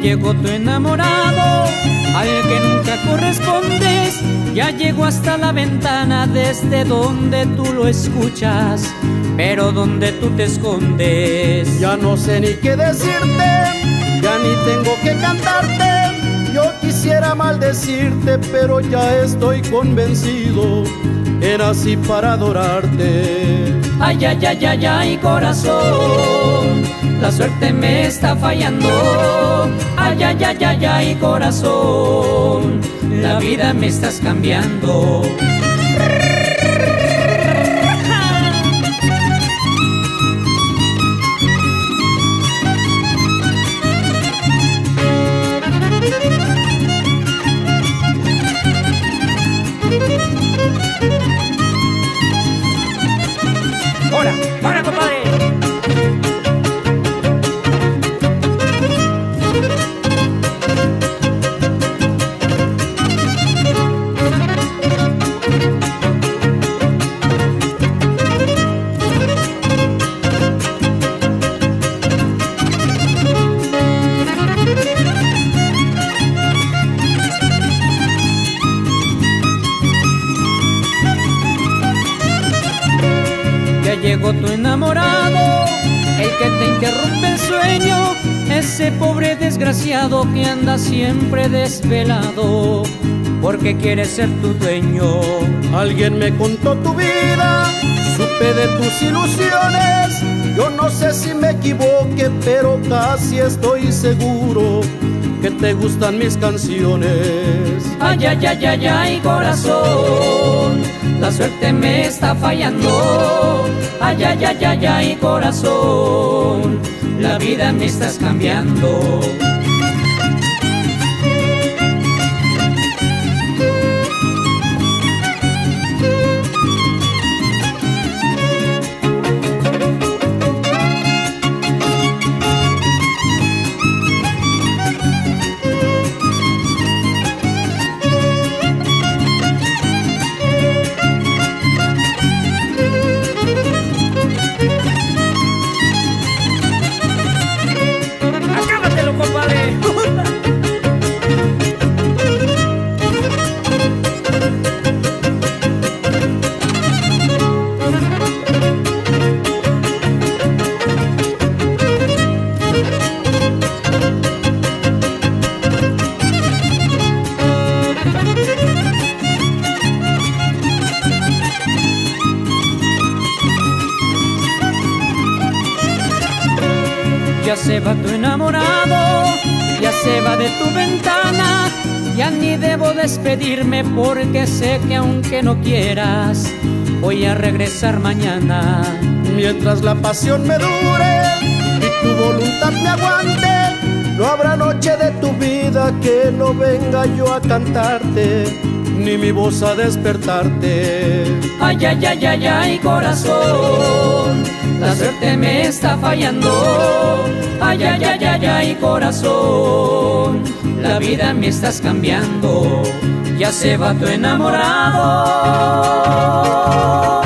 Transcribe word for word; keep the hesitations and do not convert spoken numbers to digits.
llegó tu enamorado, al que nunca correspondes. Ya llegó hasta la ventana desde donde tú lo escuchas, pero donde tú te escondes. Ya no sé ni qué decirte, ya ni tengo que cantarte. Yo quisiera maldecirte, pero ya estoy convencido, era así para adorarte. Ay, ay, ay, ay, ay, corazón, la suerte me está fallando. Ay, ay, ay, ay, ay, corazón, la vida me estás cambiando. ¡Hora! ¡Hora, compadre! Llegó tu enamorado, el que te interrumpe el sueño, ese pobre desgraciado que anda siempre desvelado, porque quiere ser tu dueño. Alguien me contó tu vida, supe de tus ilusiones. Yo no sé si me equivoque, pero casi estoy seguro que te gustan mis canciones. Ay, ay, ay, ay, ay, corazón, la suerte me está fallando. Ay, ay, ay, ay, ay, corazón, la vida me estás cambiando. Ya se va tu enamorado, ya se va de tu ventana. Ya ni debo despedirme porque sé que aunque no quieras, voy a regresar mañana. Mientras la pasión me dure y tu voluntad me aguante, no habrá noche de tu vida que no venga yo a cantarte, ni mi voz a despertarte. Ay, ay, ay, ay, ay, corazón, la suerte me está fallando. Ay, ay, ay, ay, ay, corazón, la vida me estás cambiando. Ya se va tu enamorado.